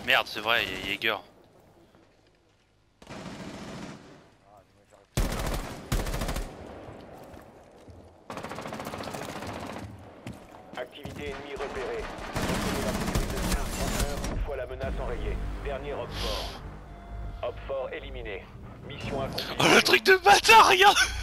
Merde, c'est vrai, il y a Jaeger. Activité ennemie repérée. Retenez la sécurité de 15-30 heures une fois la menace enrayée. Dernier Op fort. Op fort éliminé. Mission accomplie. Oh le truc de bâtard, regarde.